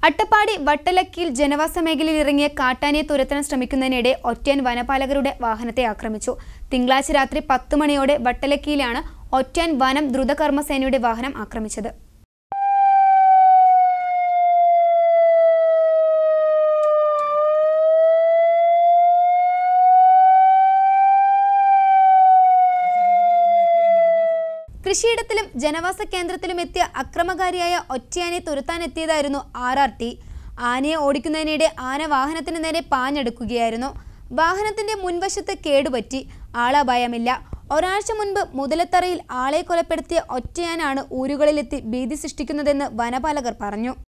അട്ടപ്പാടി വട്ടലക്കിയിൽ ജനവാസ മേഖലയിൽ ഇറങ്ങിയ കാട്ടാനയെ തുരത്താൻ ശ്രമിക്കുന്നതിനിടെ ഒറ്റയാൻ വനപാലകരുടെ വാഹനത്തെ ആക്രമിച്ചു. തിങ്കളാഴ്ച രാത്രി 10 മണിയോടെ വട്ടലക്കിയിലാണ് ഒറ്റയാൻ വനം ദ്രുതകർമ്മസേനയുടെ വാഹനം ആക്രമിച്ചത്. കൃഷിയിടത്തിലും ജനവാസ കേന്ദ്രത്തിലും എത്തിയ അക്രമകാരിയായ ഒറ്റയാനെ തുരത്താനെത്തിയതായിരുന്നു RRT. ആനയെ ഓടിക്കുന്നതിനിടെ ആന വാഹനത്തിന് നേരെ പാഞ്ഞെടുക്കുകയായിരുന്നു. വാഹനത്തിന്റെ മുൻവശത്ത് കേടുപറ്റി. ആളപായമില്ല. ഒരാഴ്ച മുൻപ് മുതലത്തറയിൽ ആളെ കൊലപ്പെടുത്തിയ ഒറ്റയാനാണ് ഊരുകളിലെത്തി ഭീതി സൃഷ്ടിക്കുന്നതെന്ന് വനപാലകർ പറഞ്ഞു.